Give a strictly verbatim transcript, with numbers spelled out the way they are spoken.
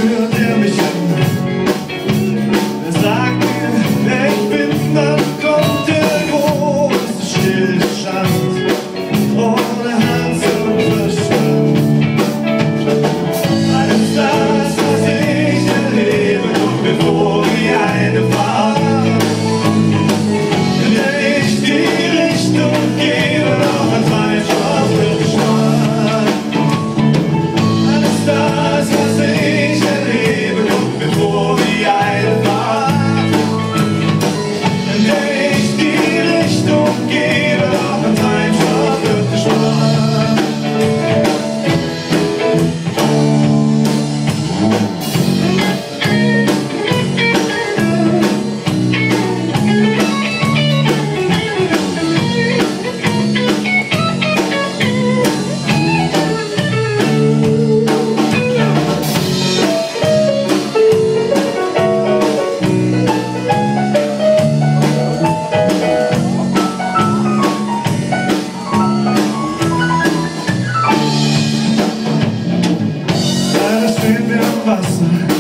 führt er mich hin? Er sagt mir, wer ich bin, dann kommt der große Stillstand ohne Herz und Verstand. Alles das, was ich erlebe, kommt mir vor wie eine Fahrt, in der ich die Richtung gebe, doch ein falsch aufhört Stadt. Alles das, was ich erlebe, kommt mir vor wie eine Fahrt, in der ich die Richtung gebe, doch ein falsch aufhört Stadt. Stehen wir am Wasser,